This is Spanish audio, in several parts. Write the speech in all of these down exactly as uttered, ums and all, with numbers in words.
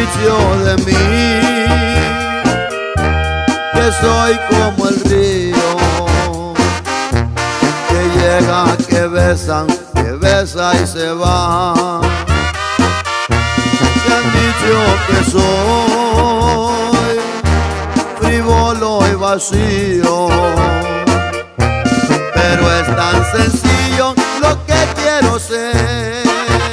dicho de mí que soy como el río, que llega, que besan, que besa y se va. Me han dicho que soy frívolo y vacío, pero es tan sencillo lo que quiero ser.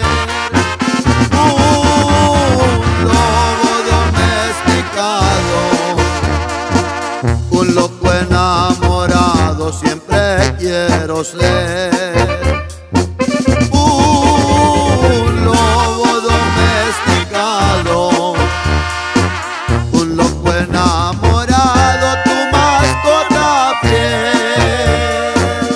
Un loco enamorado siempre quiero ser. Un lobo domesticado, un loco enamorado, tu mascota fiel.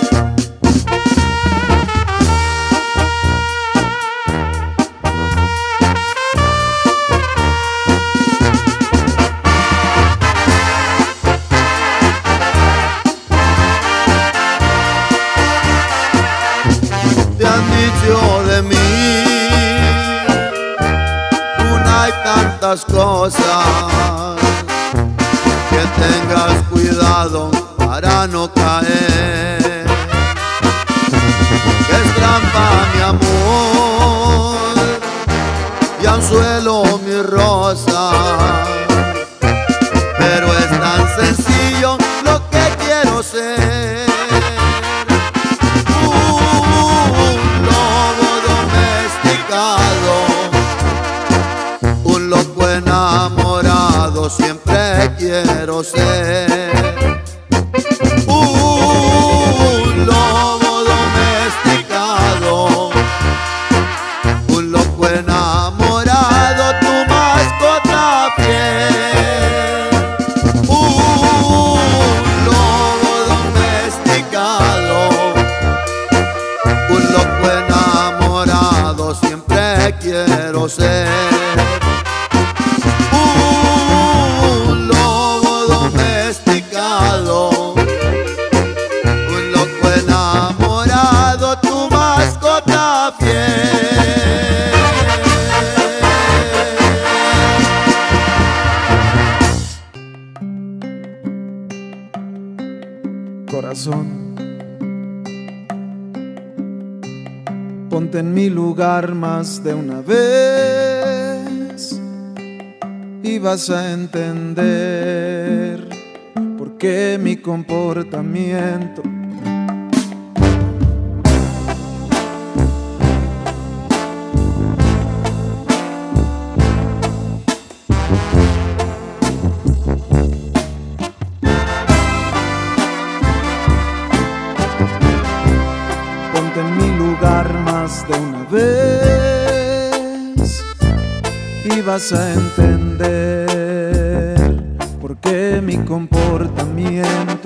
Te han dicho de mí una y tantas cosas, que tengas cuidado para no caer, que es trampa mi amor y anzuelo mi rosa, pero es tan sencillo lo que quiero ser. Un loco enamorado siempre quiero ser. Un lobo domesticado, un loco enamorado, tu mascota fiel. Un lobo domesticado, un loco enamorado siempre quiero ser. Un lobo domesticado, un loco enamorado, tu mascota fiel. Corazón, ponte en mi lugar más de una vez y vas a entender por qué mi comportamiento ponte en mi lugar más de una vez y vas a entender por qué mi comportamiento.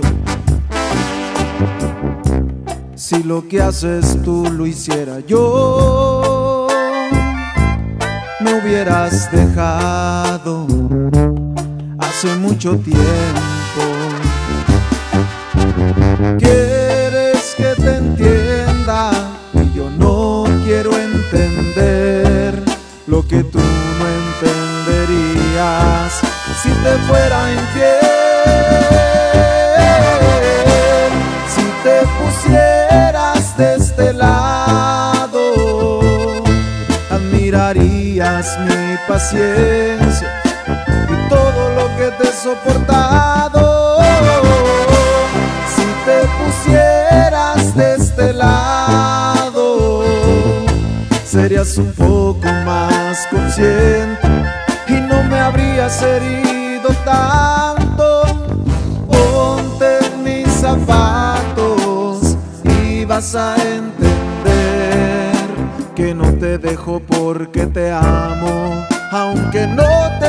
Si lo que haces tú lo hiciera yo, me hubieras dejado hace mucho tiempo. Quieres que te entienda y yo no quiero entender lo que tú no entenderías si te fuera infiel. Si te pusieras de este lado, admirarías mi paciencia y todo lo que te he soportado. Si te pusieras de este lado, serías un poco más consciente y no me habrías herido tanto. Ponte en mis zapatos y vas a entender que no te dejo porque te amo, aunque no te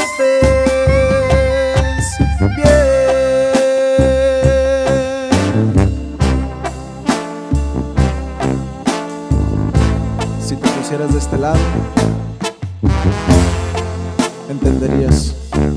portes bien. Si te pusieras de este lado, entenderías.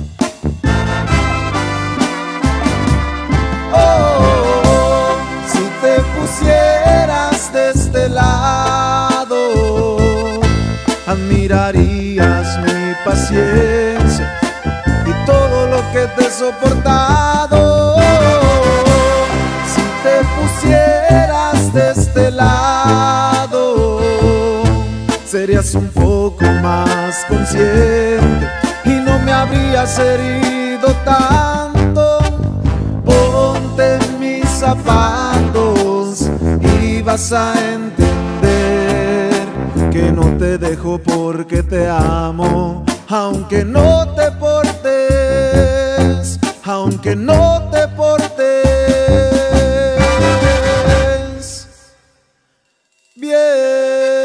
Oh, si te pusieras de este lado, admirarías mi paciencia y todo lo que te he soportado. Si te pusieras de este lado, serías un poco más consciente y no me habrías herido tanto. Ponte en mis zapatos y vas a entender que no te dejo porque te amo, aunque no te portes, aunque no te portes bien.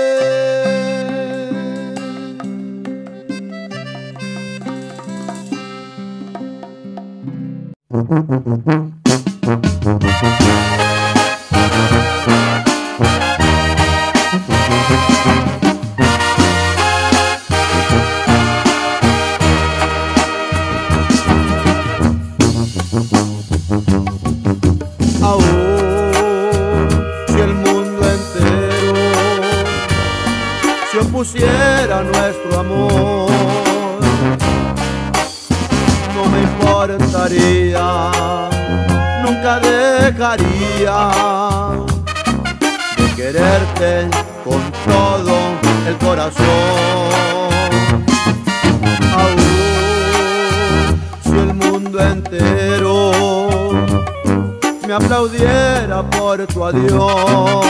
Pusiera nuestro amor, no me importaría, nunca dejaría de quererte con todo el corazón. Aún si el mundo entero me aplaudiera por tu adiós,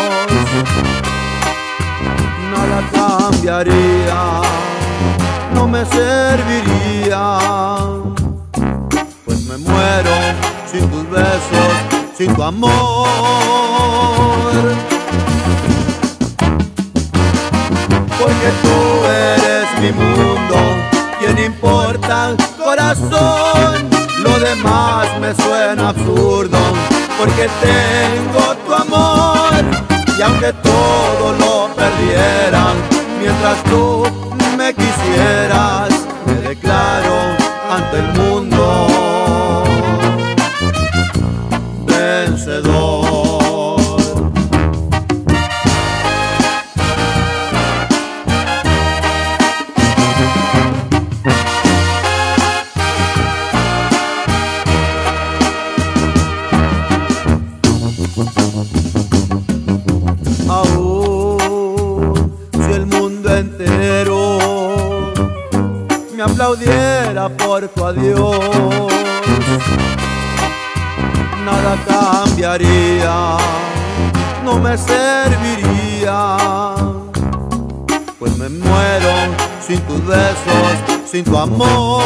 nada cambiaría, no me serviría, pues me muero sin tus besos, sin tu amor. Porque tú eres mi mundo, ¿quién importa, corazón? Lo demás me suena absurdo, porque tengo tu amor. Y aunque todo lo perdiera, mientras tú me quisieras, me declaro ante el mundo vencedor. Aplaudiera por tu adiós, nada cambiaría, no me serviría, pues me muero sin tus besos, sin tu amor.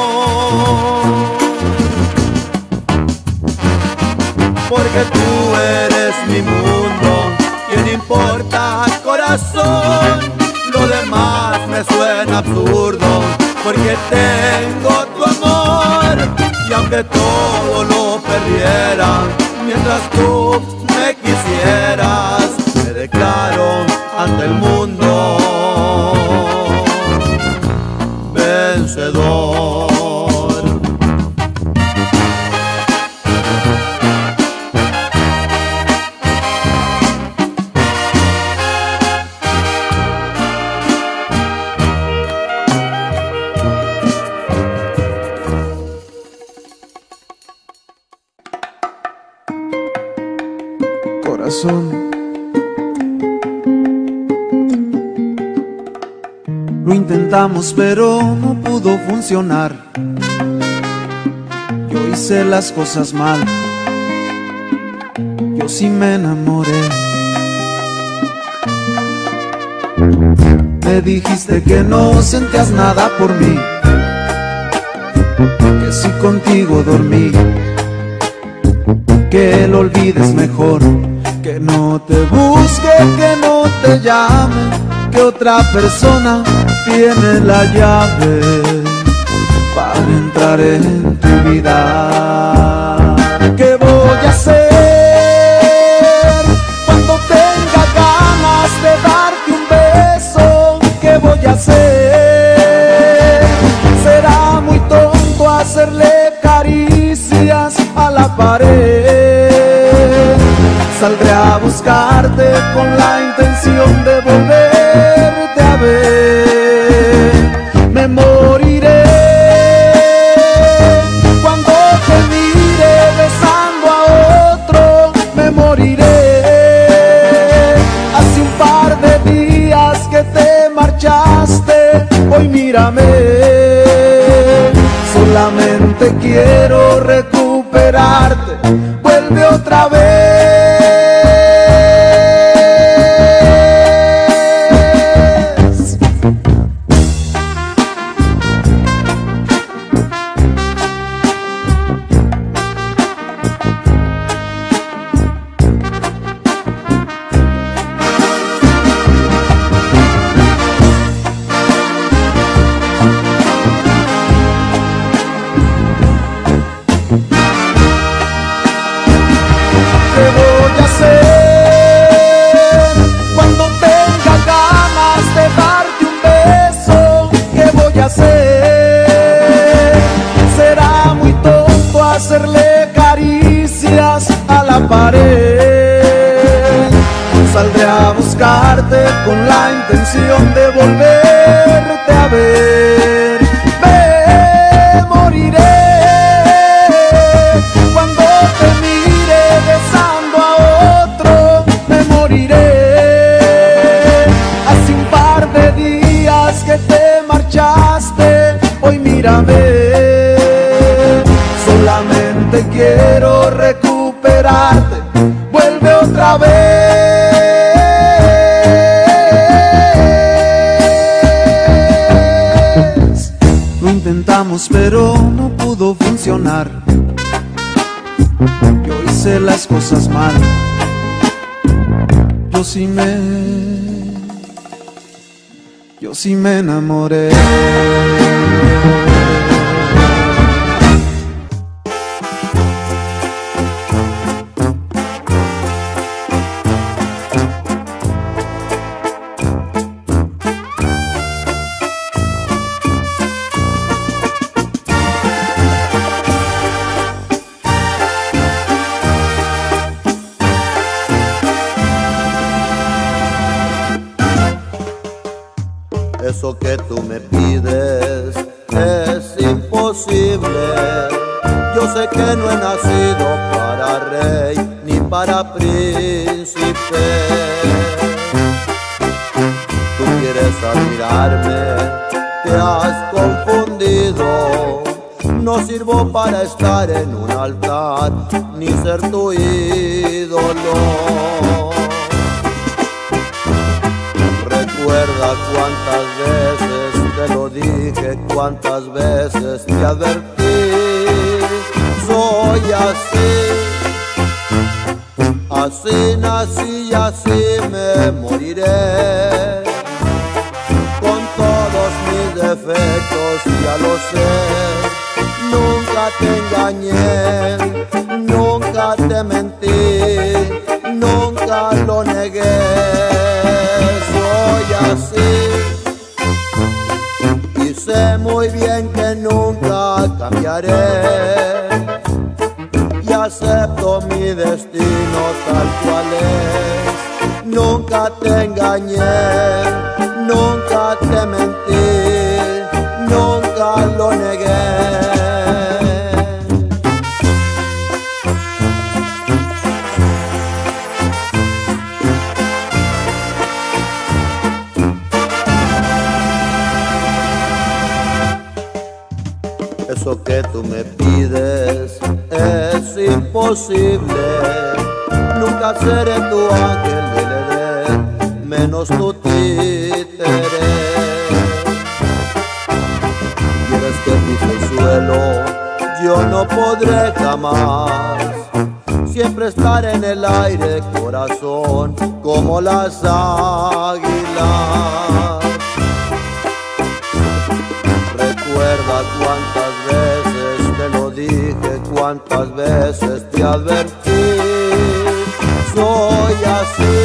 Porque tú eres mi mundo, ¿quién importa, corazón? Lo demás me suena absurdo, porque tengo tu amor. Y aunque todo lo perdiera, mientras tú me quisieras, me declaro ante el mundo vencedor. Corazón, lo intentamos pero no pudo funcionar. Yo hice las cosas mal, yo sí me enamoré. Me dijiste que no sentías nada por mí, que si contigo dormí, que lo olvides mejor, que no te busque, que no te llame, que otra persona tiene la llave para entrar en tu vida. ¿Qué voy a hacer cuando tenga ganas de darte un beso? ¿Qué voy a hacer? Será muy tonto hacerle caricias a la pared. Saldré a buscarte con la intención de volverte a ver. Me moriré marchaste, hoy mírame. Solamente quiero recuperarte, vuelve otra vez. ¿Qué voy a hacer cuando tenga ganas de darte un beso? ¿Qué voy a hacer? Será muy tonto hacerle caricias a la pared. Saldré a buscarte con la intención de volverte a ver. Me moriré cuando te mire besando a otro, me moriré. Hace un par de días que te marchaste, hoy mírame. Solamente quiero recuperarte, vuelve otra vez. Lo intentamos pero no pudo funcionar. Yo hice las cosas mal. Yo sí me, yo sí me enamoré. Eso que tú me pides es imposible. Yo sé que no he nacido para rey ni para príncipe. Tú quieres admirarme, te has confundido. No sirvo para estar en un altar ni ser tu ídolo. Recuerda cuántas veces te lo dije, cuántas veces te advertí. Soy así, así nací y así me moriré. Con todos mis defectos ya lo sé. Nunca te engañé, nunca te mentí, nunca lo negué. Soy así y sé muy bien que nunca cambiaré. Y acepto mi destino tal cual es. Nunca te engañé, nunca te mentí, nunca lo negué. Eso que tú me pides es imposible. Nunca seré tu ángel del Edén, menos tu títere. Quieres que pise el suelo, yo no podré jamás. Siempre estar en el aire, corazón, como las águilas. Recuerda cuántas veces te lo dije, cuántas veces te advertí. Soy así,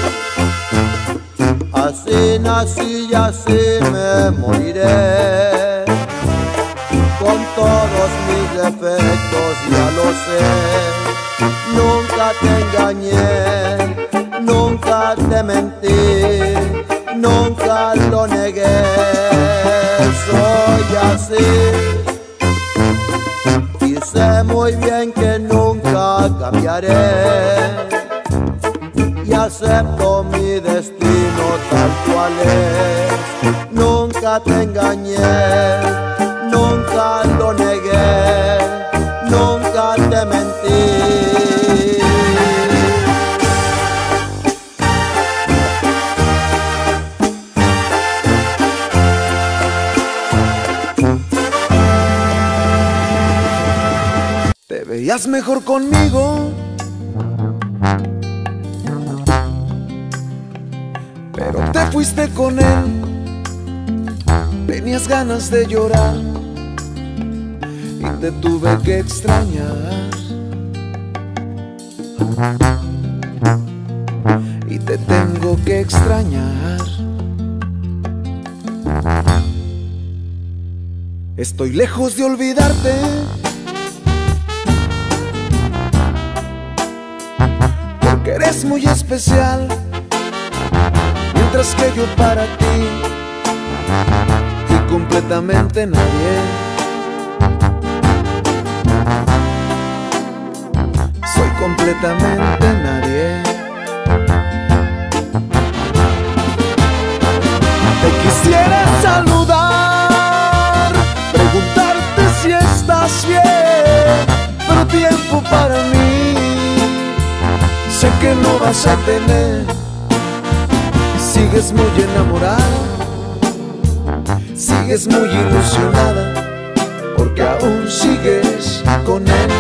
así nací y así me moriré. Con todos mis defectos ya lo sé. Nunca te engañé, nunca te mentí, nunca lo negué. Soy así y sé muy bien que nunca cambiaré. Y acepto mi destino tal cual es. Nunca nunca te engañé, nunca lo negué, nunca te mentí. Te veías mejor conmigo, pero te fuiste con él. Tenías ganas de llorar y te tuve que extrañar. Y te tengo que extrañar. Estoy lejos de olvidarte, porque eres muy especial, mientras que yo para ti fui completamente nadie. Soy completamente nadie. Te quisiera saludar, preguntarte si estás bien, pero tiempo para mí sé que no vas a tener. Sigues muy enamorada, sigues muy ilusionada, porque aún sigues con él.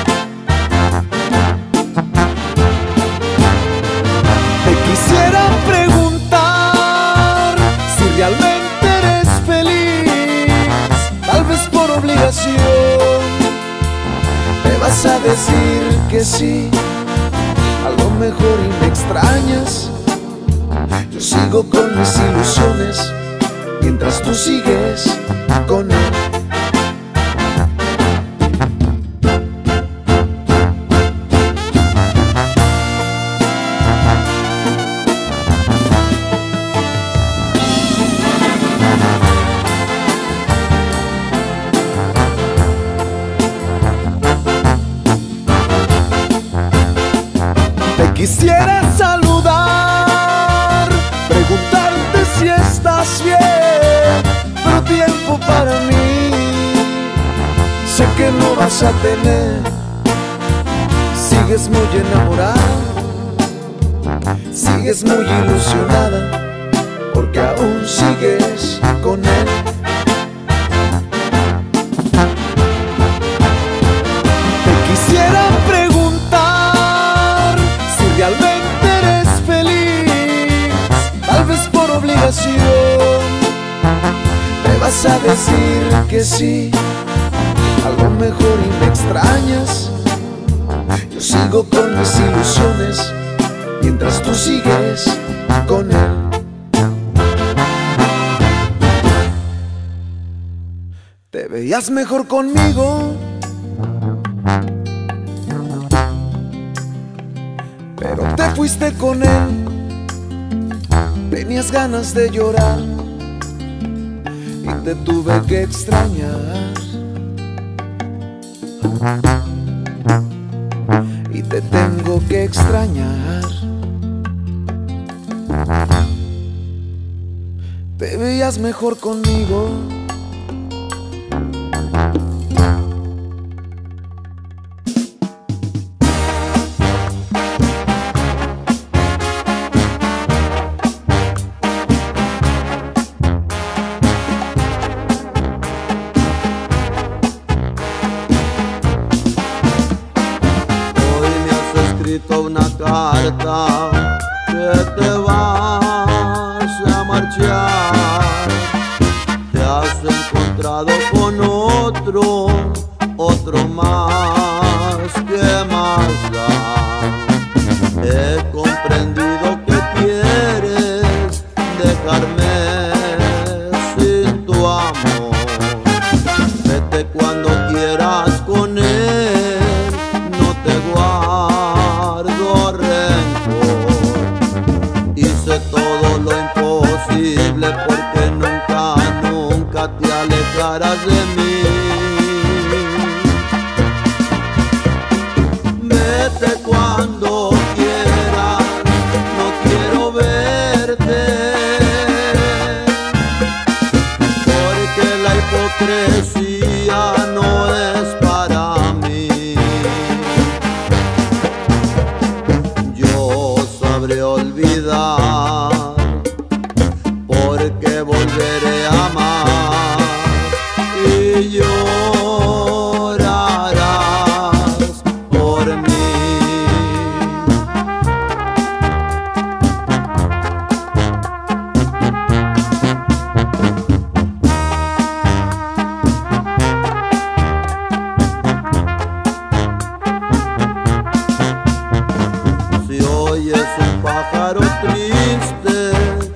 Te quisiera preguntar si realmente eres feliz, tal vez por obligación. Me vas a decir que sí, a lo mejor y me extrañas. Yo sigo con mis ilusiones, mientras tú sigues con él. Te quisiera saludar, preguntarte si estás bien, pero tiempo para mí sé que no vas a tener. Sigues muy enamorada, sigues muy ilusionada, porque aún sigues con él. Te quisiera preguntar si realmente eres feliz, tal vez por obligación. Me vas a decir que sí, a lo mejor y me extrañas. Yo sigo con mis ilusiones, mientras tú sigues con él. Te veías mejor conmigo, pero te fuiste con él. Tenías ganas de llorar y te tuve que extrañar. Y te tengo que extrañar. Te veías mejor conmigo. Una carta que te vas a marchar. Te has encontrado con otro, otro más, ¿qué más da? He comprendido que quieres dejarme sin tu amor. Vete cuando quieras con él, no te guardo rencor. Hice todo lo imposible porque nunca, nunca te alejarás de mí. Vete cuando quieras, no quiero verte. hipocresía no es para mí. Yo sabré olvidar, porque volveré a amar y llorarás por mí. Si oyes un pájaro triste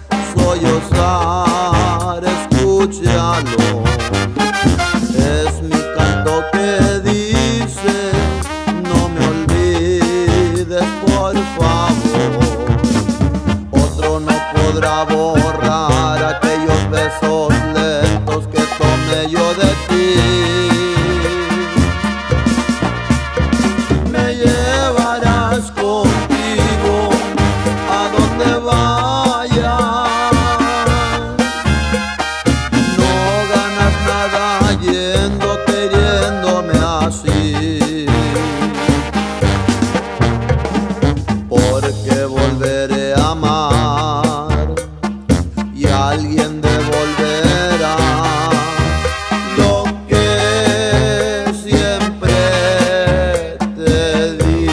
sollozar, escúchalo. Es mi canto que dice: no me olvides, por favor. Otro no podrá borrar aquellos besos lentos que tomé yo de ti. Me llevarás contigo a donde vayas. No ganas nada yendo, queriéndome así, porque volveré a amar y alguien devolverá lo que siempre te di.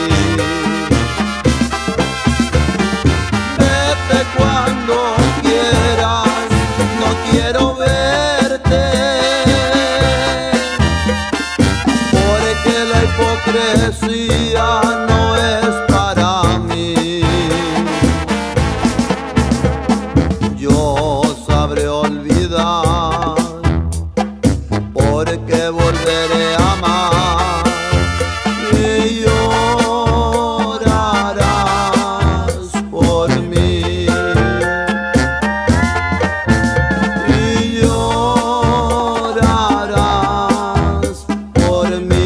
Vete cuando quieras, no quiero verte, porque la hipocresía no es para mí. Yo sabré olvidar, porque volveré a amar y llorarás por mí. Y llorarás por mí.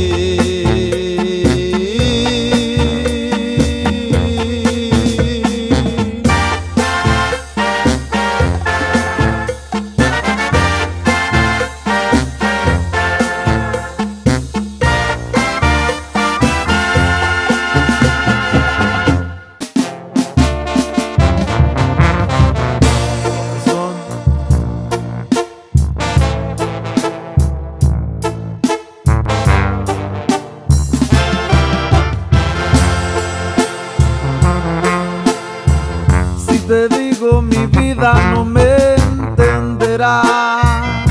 Si te digo mi vida no me entenderás,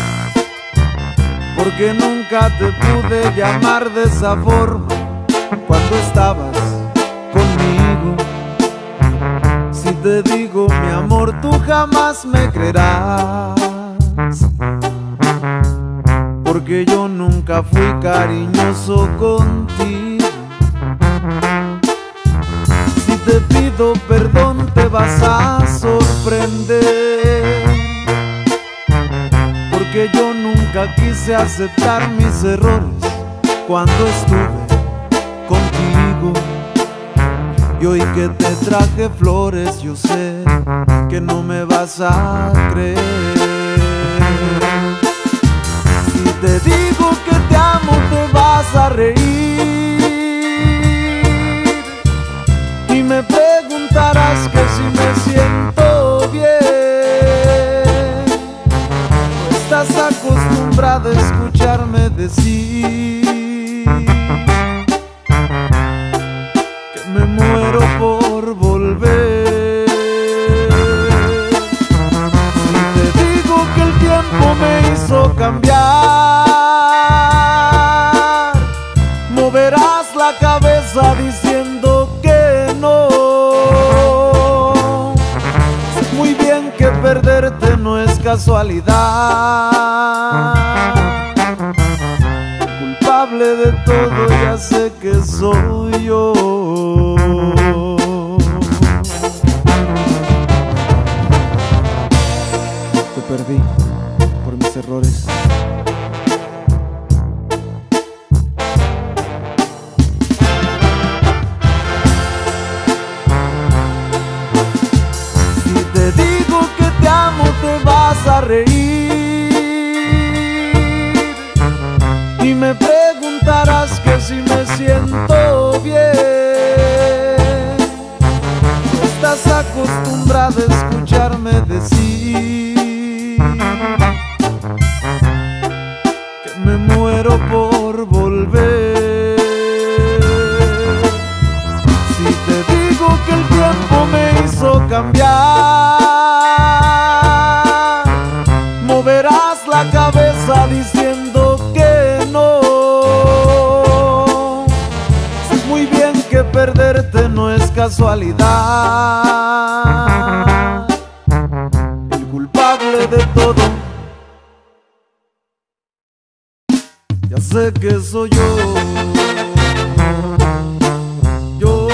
porque nunca te pude llamar de esa forma cuando estabas conmigo. Si te digo mi amor tú jamás me creerás, porque yo nunca fui cariñoso contigo. Si te pido perdón te vas a sorprender, porque yo nunca quise aceptar mis errores cuando estuve contigo. Y hoy que te traje flores yo sé que no me vas a creer. Si te digo que te amo te vas a reír y me preguntarás que si me siento bien. No estás acostumbrada a escucharme decir que me muero por volver. Si te digo que el tiempo me hizo cambiar, moverás la cabeza diciendo que no. Sé muy bien que perderte no es casualidad. Culpable de todo ya sé que soy yo. Te perdí por mis errores. Si te digo que te amo te vas a reír cambiar. Moverás la cabeza diciendo que no. Sabes muy bien que perderte no es casualidad. El culpable de todo, ya sé que soy yo. Yo,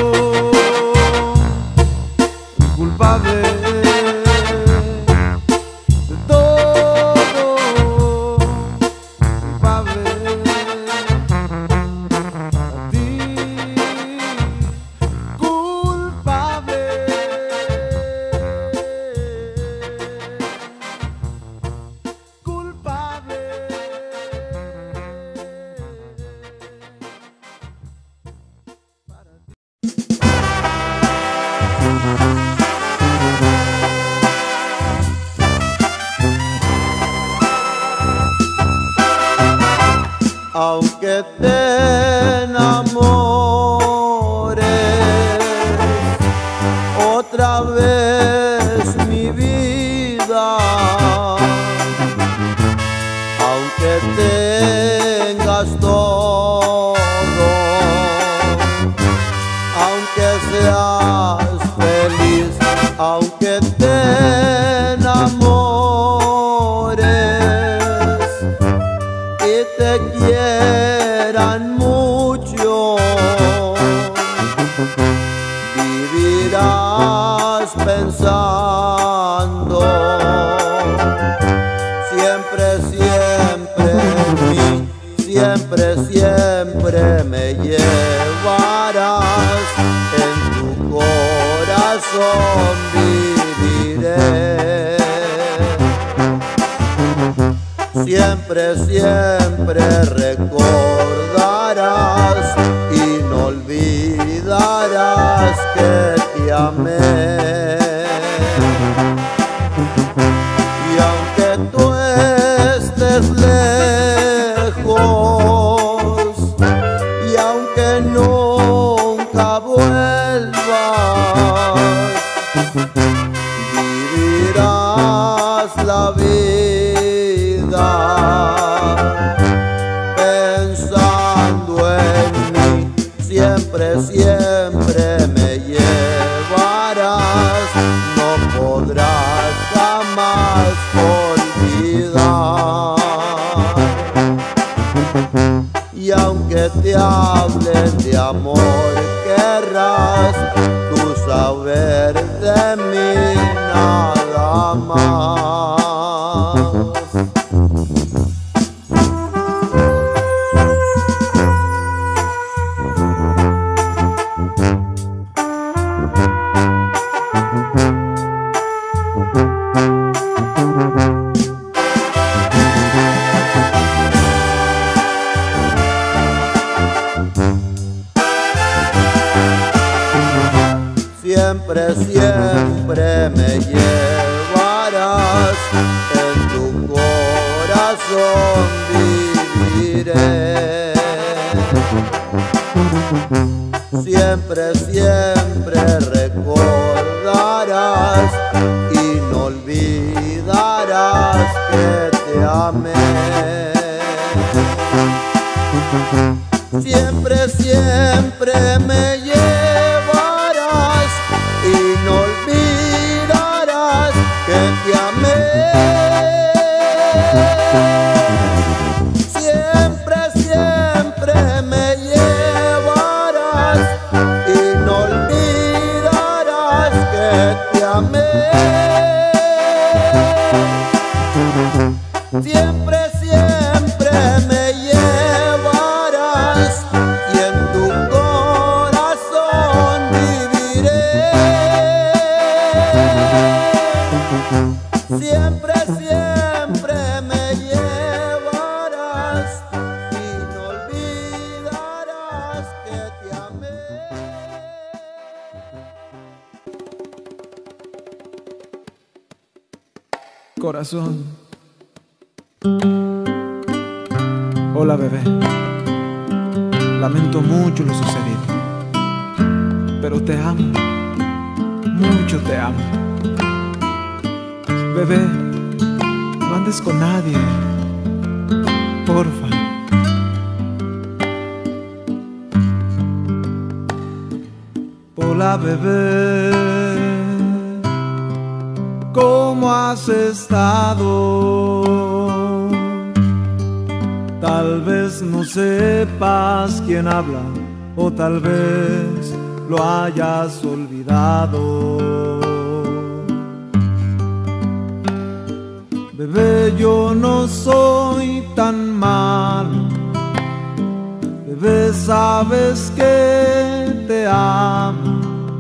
el culpable de todo, culpable a ti, culpable, culpable. Aunque te enamores otra vez, mi vida, aunque tengas todo, aunque seas feliz, aunque te enamores y te quieran mucho, vivirás pensando siempre, siempre en mí, siempre, siempre me llevarás, en tu corazón viviré. Siempre, siempre recordarás y no olvidarás que te amé. Y aunque tú estés lejos y aunque nunca vuelvas, vivirás la vida pensando en mí, siempre, siempre me llevarás, no podrás jamás olvidar. Y aunque te hablen de amor, querrás tú saber de mí nada más. Siempre, siempre me llevarás, en tu corazón viviré. Siempre, siempre recordarás y no olvidarás que te amé. Siempre, siempre me llevarás y no olvidarás que te amé. Siempre, siempre me llevarás y no olvidarás que te amé. Siempre, siempre me llevarás y en tu corazón viviré. Siempre, siempre me llevarás y no olvidarás que te amé. Corazón, hola bebé, lamento mucho lo sucedido, pero te amo mucho te amo. Bebé, no andes con nadie, porfa. Hola bebé, ¿cómo has estado? Tal vez no sepas quién habla, o tal vez lo hayas olvidado. Bebé, yo no soy tan malo. Bebé, sabes que te amo.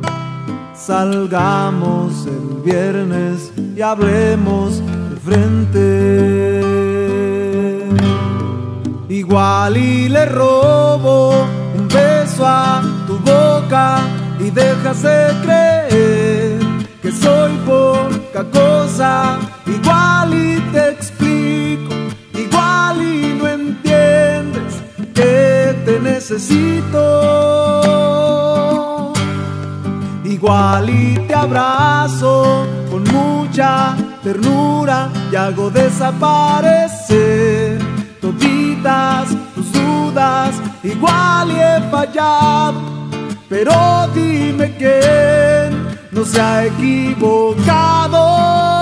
Salgamos el viernes y hablemos de frente. Igual y le robo un beso a tu boca y dejas de creer que soy poca cosa. Igual y te explico, igual y no entiendes que te necesito. Igual y te abrazo con mucha ternura y hago desaparecer toditas tus dudas. Igual y he fallado, pero dime quién no se ha equivocado.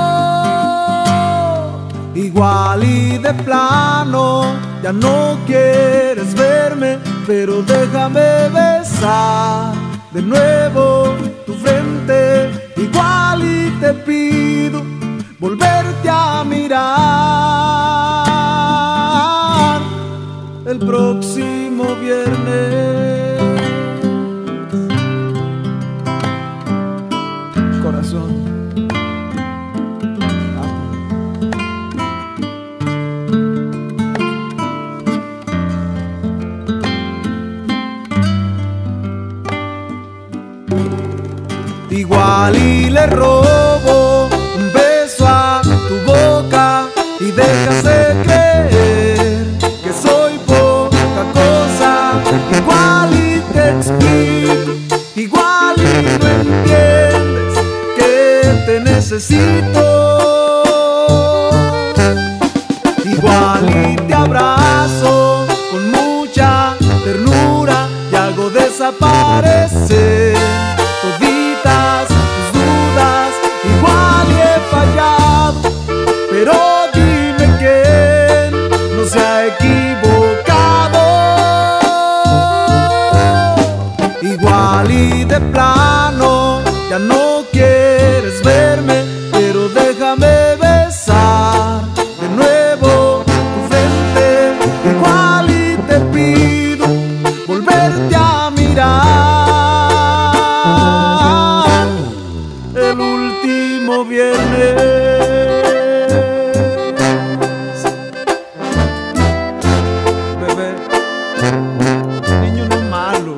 Igual y de plano ya no quieres verme, pero déjame besar de nuevo tu frente. Igual y te pido volverte a mirar el próximo viernes. Corazón, igual y le robo un beso a tu boca y dejas de creer que soy poca cosa. Igual y te explico, igual y no entiendes que te necesito. Igual y te abrazo con mucha ternura y hago desaparecer toditas tus dudas. Igual y he fallado, pero dime quién no se ha equivocado. Igual y de plano ya no quieres verme, pero déjame besar de nuevo tu frente. Igual y te pido volverte a mirar el último viernes. Bebé, niño no es malo,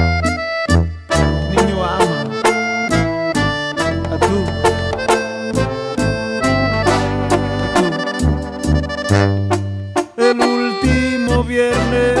niño ama a tú, a tú. El último viernes.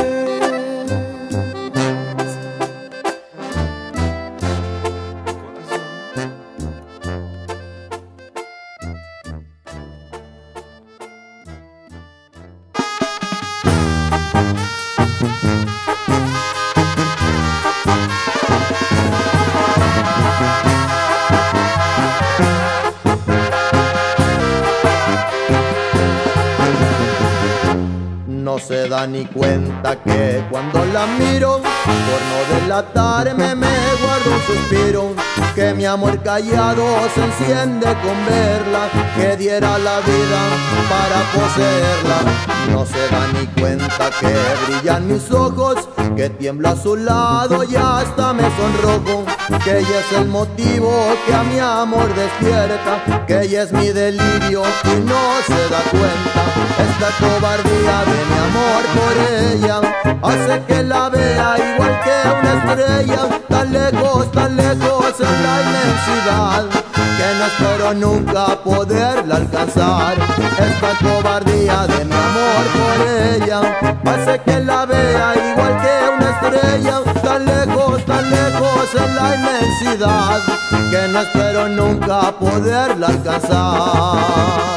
No se da ni cuenta que cuando la miro, por no delatarme me guardo un suspiro, que mi amor callado se enciende con verla, que diera la vida para poseerla. No se da ni cuenta que brillan mis ojos, que tiemblo a su lado y hasta me sonrojo, que ella es el motivo que a mi amor despierta, que ella es mi delirio y no se da cuenta. Esta cobardía de mi amor por ella hace que la vea igual que una estrella, tan lejos, tan lejos en la inmensidad, que no espero nunca poderla alcanzar. Esta cobardía de mi amor por ella hace que la vea igual que una estrella, tan lejos, tan lejos en la inmensidad, no espero nunca poderla alcanzar.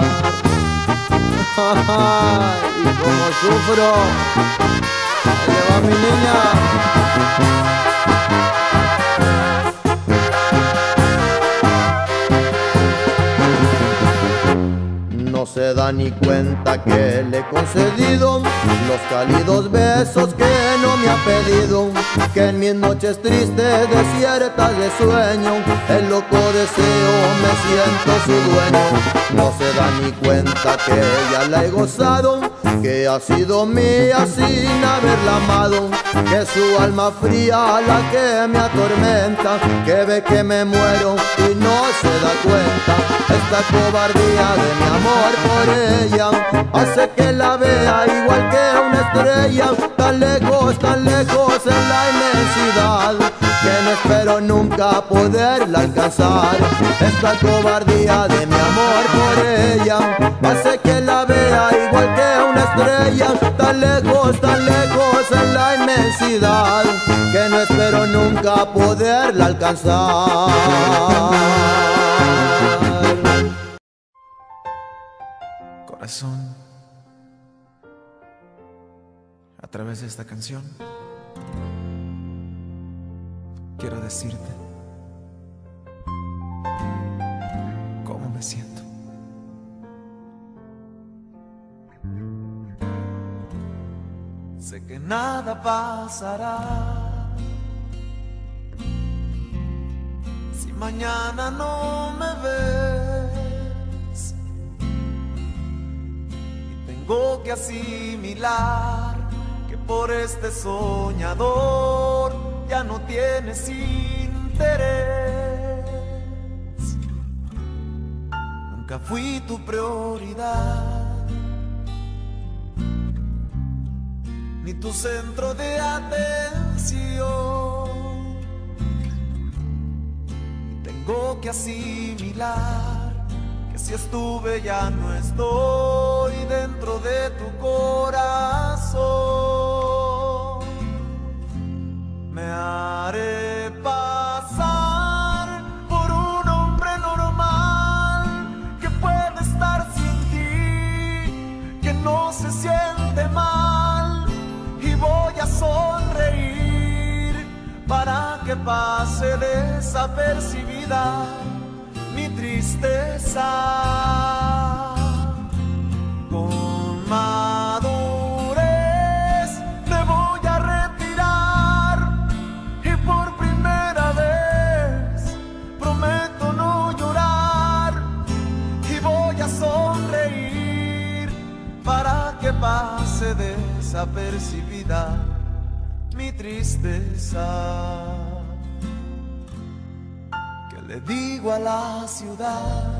Y como sufro, ahí le va mi niña. No se da ni cuenta que le he concedido los cálidos besos que no me ha pedido, que en mis noches tristes, desiertas de sueño, el loco deseo me siento su dueño. No se da ni cuenta que ya la he gozado, que ha sido mía sin haberla amado, que su alma fría la que me atormenta, que ve que me muero y no se da cuenta. Esta cobardía de mi amor por ella hace que la vea igual que una estrella, tan lejos, tan lejos en la inmensidad, que no espero nunca poderla alcanzar. Esta cobardía de mi amor por ella hace que la vea igual que una estrella, tan lejos, tan lejos en la inmensidad, que no espero nunca poderla alcanzar. Corazón, a través de esta canción quiero decirte cómo me siento. Sé que nada pasará si mañana no me ves, y tengo que asimilar que por este soñador ya no tienes interés. Nunca fui tu prioridad, ni tu centro de atención. Y tengo que asimilar que si estuve ya no estoy dentro de tu corazón. Me haré pasar por un hombre normal que puede estar sin ti, que no se siente mal, y voy a sonreír para que pase desapercibida mi tristeza. Con madurez me voy a retirar y por primera vez prometo no llorar, y voy a sonreír para que pase desapercibida mi tristeza. Que le digo a la ciudad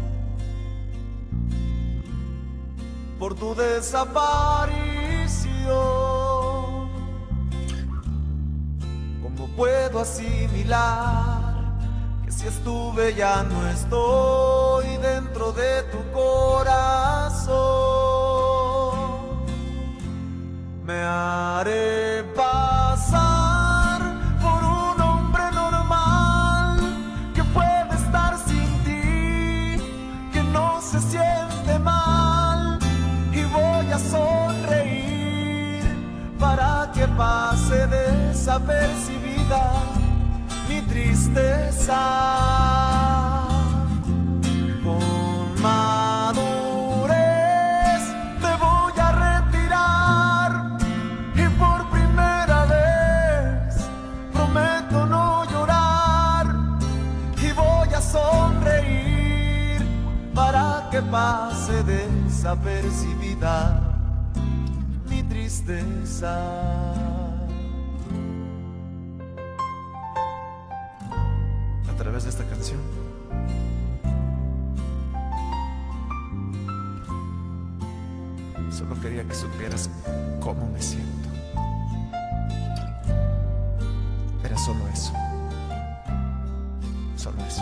por tu desaparición? ¿Cómo puedo asimilar que si estuve ya no estoy dentro de tu corazón? Me haré pasar por un hombre normal que puede estar sin ti, que no se siente mal, y voy a sonreír para que pase desapercibida mi tristeza. Con madurez me voy a retirar y por primera vez prometo no llorar, y voy a sonreír para que pase desapercibida mi tristeza. A través de esta canción solo quería que supieras cómo me siento. Era solo eso, solo eso.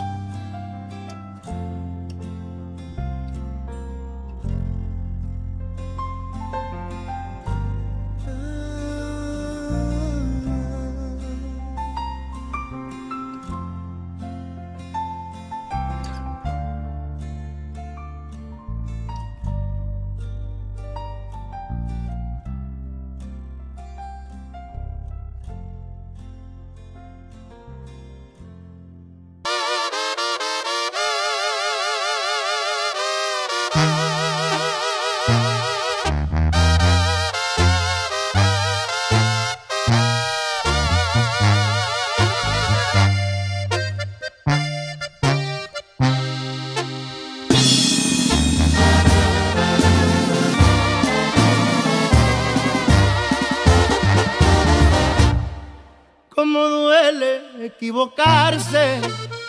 equivocarse,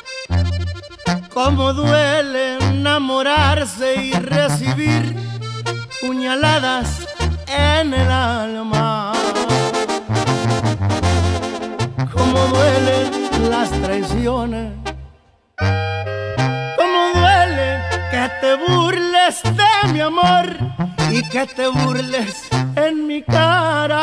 cómo duele enamorarse y recibir puñaladas en el alma. Cómo duelen las traiciones, cómo duele que te burles de mi amor y que te burles en mi cara.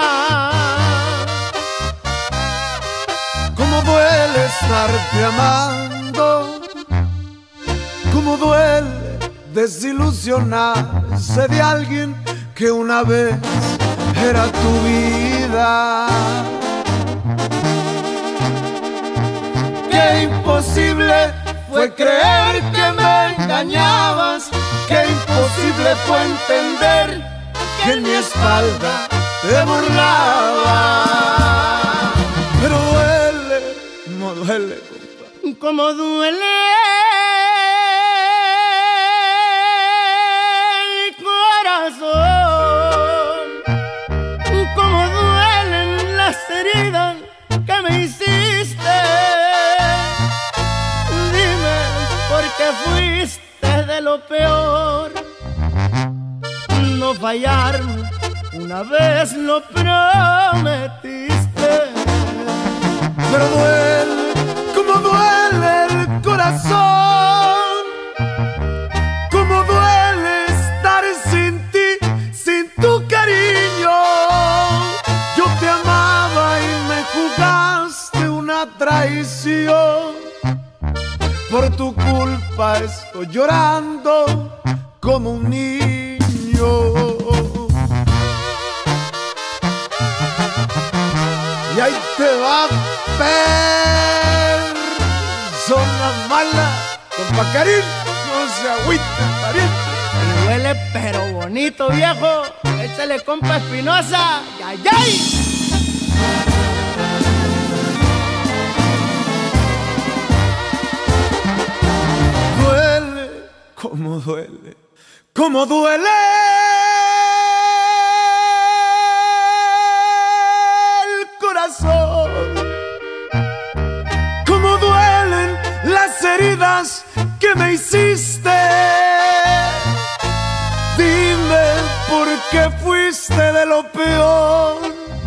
Cómo duele estarte amando, cómo duele desilusionarse de alguien que una vez era tu vida. Qué imposible fue creer que me engañabas, qué imposible fue entender que en mi espalda te burlabas. Pero duele, no duele, compa. Como duele el corazón, como duelen las heridas que me hiciste. Dime por qué fuiste de lo peor. No fallarme, una vez lo prometiste. Pero duele, como duele el corazón, como duele estar sin ti, sin tu cariño. Yo te amaba y me jugaste una traición. Por tu culpa estoy llorando como un niño. Y ahí te va, persona mala, compa Karim, no se agüite, pariente. Me duele pero bonito, viejo. Échale, compa Espinosa. ¡Ay, ay! Duele, como duele, como duele el corazón, como duelen las heridas que me hiciste. Dime por qué fuiste de lo peor.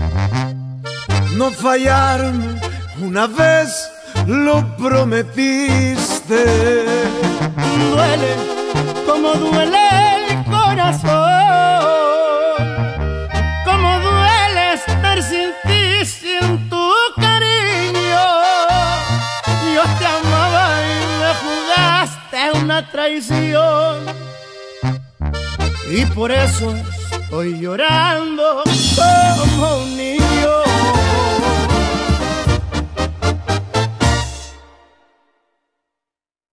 No fallarme, una vez lo prometiste. Duele, como duele el corazón, como duele estar sin ti, sin tu cariño. Yo te amaba y me jugaste una traición, y por eso estoy llorando como un niño.